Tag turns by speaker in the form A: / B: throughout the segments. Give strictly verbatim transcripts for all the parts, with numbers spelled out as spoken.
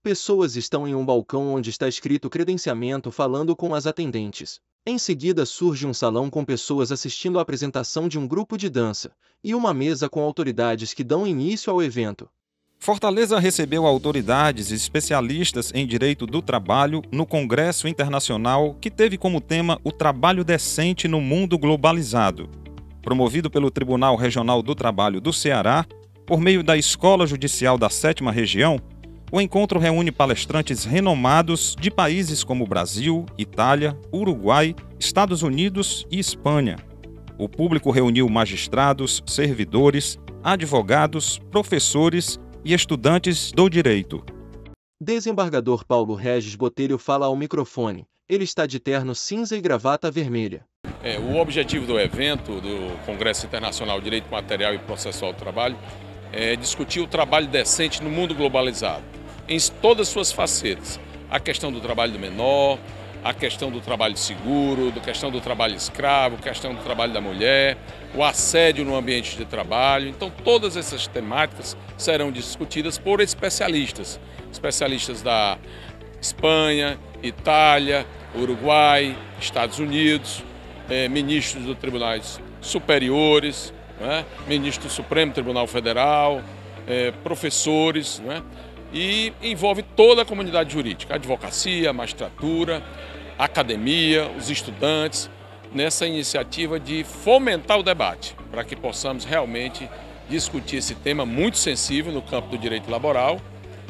A: Pessoas estão em um balcão onde está escrito credenciamento falando com as atendentes. Em seguida surge um salão com pessoas assistindo à apresentação de um grupo de dança, e uma mesa com autoridades que dão início ao evento.
B: Fortaleza recebeu autoridades e especialistas em direito do trabalho no Congresso Internacional que teve como tema o trabalho decente no mundo globalizado. Promovido pelo Tribunal Regional do Trabalho do Ceará, por meio da Escola Judicial da sétima Região, o encontro reúne palestrantes renomados de países como Brasil, Itália, Uruguai, Estados Unidos e Espanha. O público reuniu magistrados, servidores, advogados, professores e estudantes do direito.
A: Desembargador Paulo Regis Botelho fala ao microfone. Ele está de terno cinza e gravata vermelha.
C: É, o objetivo do evento do Congresso Internacional de Direito Material e Processual do Trabalho é discutir o trabalho decente no mundo globalizado, em todas as suas facetas. A questão do trabalho do menor, a questão do trabalho seguro, a questão do trabalho escravo, a questão do trabalho da mulher, o assédio no ambiente de trabalho. Então, todas essas temáticas serão discutidas por especialistas, especialistas da Espanha, Itália, Uruguai, Estados Unidos, eh, ministros dos tribunais superiores, né, ministro do Supremo Tribunal Federal, eh, professores, né, e envolve toda a comunidade jurídica, a advocacia, a magistratura, a academia, os estudantes, nessa iniciativa de fomentar o debate, para que possamos realmente discutir esse tema muito sensível no campo do direito laboral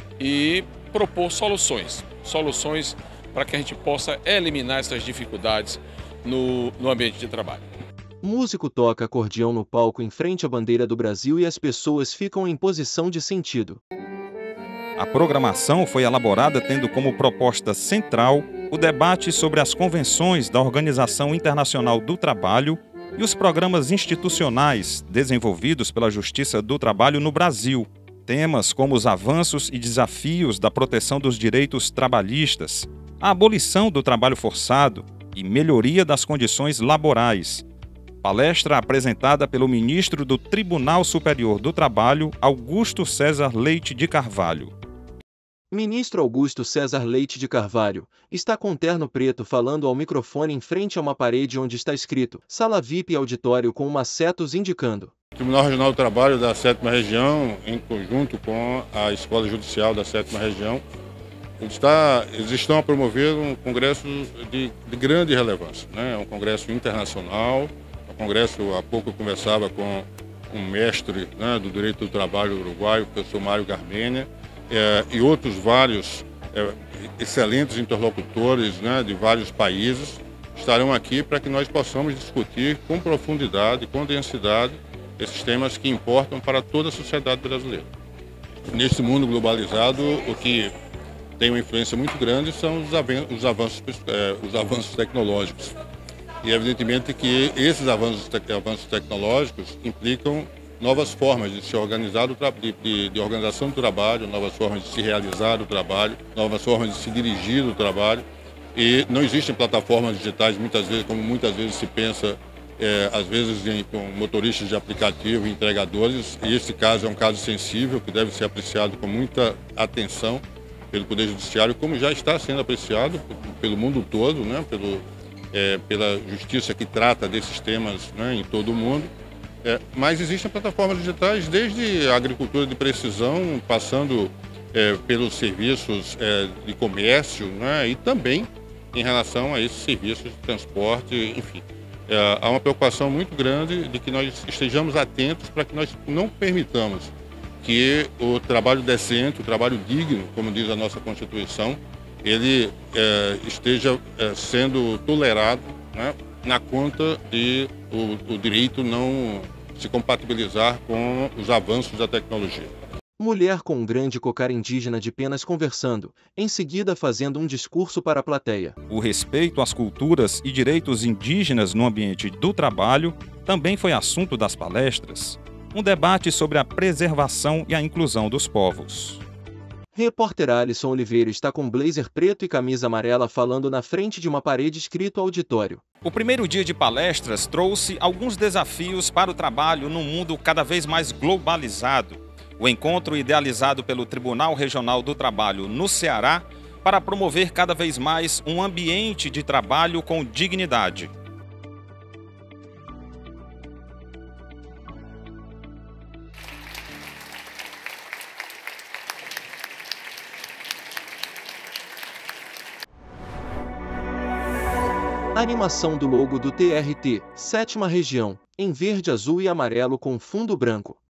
C: e propor soluções, soluções para que a gente possa eliminar essas dificuldades no, no ambiente de trabalho.
A: Músico toca acordeão no palco em frente à bandeira do Brasil e as pessoas ficam em posição de sentido.
B: A programação foi elaborada tendo como proposta central o debate sobre as convenções da Organização Internacional do Trabalho e os programas institucionais desenvolvidos pela Justiça do Trabalho no Brasil. Temas como os avanços e desafios da proteção dos direitos trabalhistas, a abolição do trabalho forçado e melhoria das condições laborais. Palestra apresentada pelo ministro do Tribunal Superior do Trabalho, Augusto César Leite de Carvalho.
A: Ministro Augusto César Leite de Carvalho está com terno preto falando ao microfone em frente a uma parede onde está escrito Sala V I P e auditório com macetos indicando.
D: O Tribunal Regional do Trabalho da sétima Região, em conjunto com a Escola Judicial da sétima Região, está, eles estão a promover um congresso de, de grande relevância, né? Um congresso internacional. O congresso, há pouco eu conversava com um mestre, né, do direito do trabalho uruguaio, o professor Mário Garmenha, É, e outros vários é, excelentes interlocutores, né, de vários países estarão aqui para que nós possamos discutir com profundidade, com densidade, esses temas que importam para toda a sociedade brasileira. Neste mundo globalizado, o que tem uma influência muito grande são os avanços, os avanços, é, os avanços tecnológicos. E evidentemente que esses avanços, avanços tecnológicos implicam novas formas de se organizar, de, de, de organização do trabalho, novas formas de se realizar o trabalho, novas formas de se dirigir o trabalho. E não existem plataformas digitais, muitas vezes, como muitas vezes se pensa, é, às vezes em, com motoristas de aplicativo, entregadores. E esse caso é um caso sensível, que deve ser apreciado com muita atenção pelo Poder Judiciário, como já está sendo apreciado pelo mundo todo, né, pelo, é, pela justiça que trata desses temas, né, em todo o mundo. É, mas existem plataformas digitais desde a agricultura de precisão, passando é, pelos serviços é, de comércio, né, e também em relação a esses serviços de transporte, enfim. É, há uma preocupação muito grande de que nós estejamos atentos para que nós não permitamos que o trabalho decente, o trabalho digno, como diz a nossa Constituição, ele é, esteja é, sendo tolerado, né, na conta de o, o direito não se compatibilizar com os avanços da tecnologia.
A: Mulher com um grande cocar indígena de penas conversando, em seguida fazendo um discurso para a plateia.
B: O respeito às culturas e direitos indígenas no ambiente do trabalho também foi assunto das palestras. Um debate sobre a preservação e a inclusão dos povos.
A: Repórter Alisson Oliveira está com blazer preto e camisa amarela falando na frente de uma parede escrito auditório.
B: O primeiro dia de palestras trouxe alguns desafios para o trabalho num mundo cada vez mais globalizado. O encontro idealizado pelo Tribunal Regional do Trabalho no Ceará para promover cada vez mais um ambiente de trabalho com dignidade.
A: Animação do logo do T R T, sétima região, em verde, azul e amarelo com fundo branco.